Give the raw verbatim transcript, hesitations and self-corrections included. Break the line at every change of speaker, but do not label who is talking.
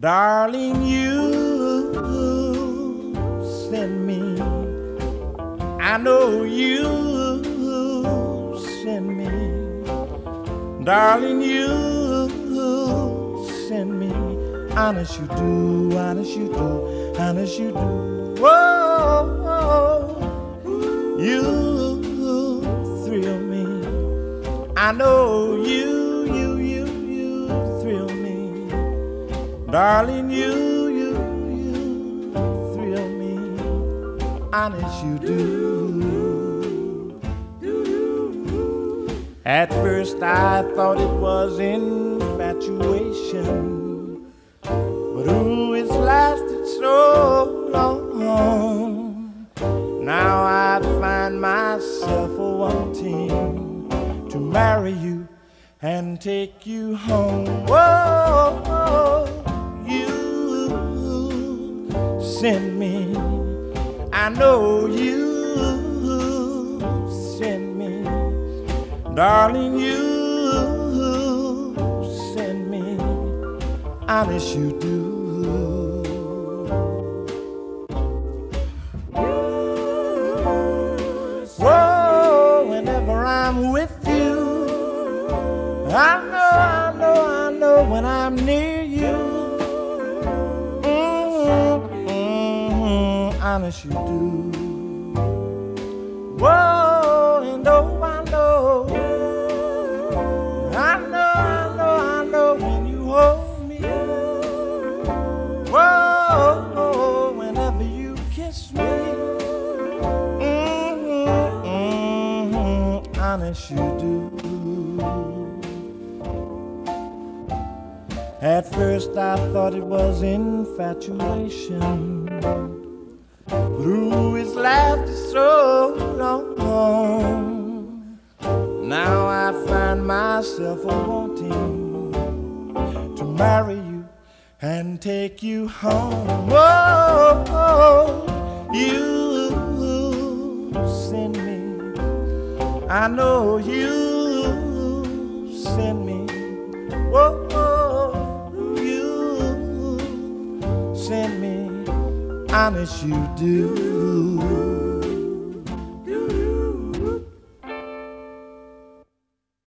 Darling, you send me. I know you send me. Darling, you send me. Honest you do, honest you do, honest you do. Whoa, you thrill me. I know you, you, you, you thrill me. Darling, you, you, you thrill me. Honest you do. At first I thought it was infatuation, but ooh, it's lasted so long. Now I find myself wanting to marry you and take you home. Whoa, you send me. I know you send me. Darling, you send me. Honest you do. Whoa, whenever I'm with you, I know, I know, I know when I'm near you. Mm-hmm, mm-hmm, honest you do. Whoa, and oh, I know, I know, I know, I know when you hold me. Whoa, whenever you kiss me. Mm-hmm, mm-hmm, honest you do. At first I thought it was infatuation, but ooh, it's lasted so long. Now I find myself wanting to marry you and take you home. Whoa, you send me. I know you send me. Whoa, you send me. Honest you do.